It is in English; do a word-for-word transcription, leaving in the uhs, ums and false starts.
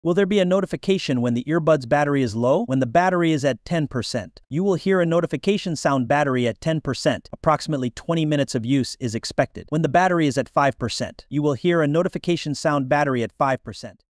Will there be a notification when the earbuds battery is low? When the battery is at ten percent, you will hear a notification sound battery at ten percent. Approximately twenty minutes of use is expected. When the battery is at five percent, you will hear a notification sound battery at five percent.